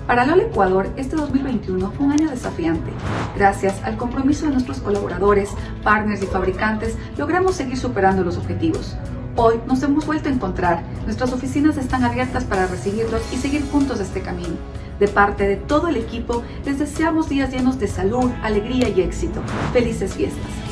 Para LOL Ecuador, este 2021 fue un año desafiante. Gracias al compromiso de nuestros colaboradores, partners y fabricantes, logramos seguir superando los objetivos. Hoy nos hemos vuelto a encontrar. Nuestras oficinas están abiertas para recibirlos y seguir juntos este camino. De parte de todo el equipo, les deseamos días llenos de salud, alegría y éxito. ¡Felices fiestas!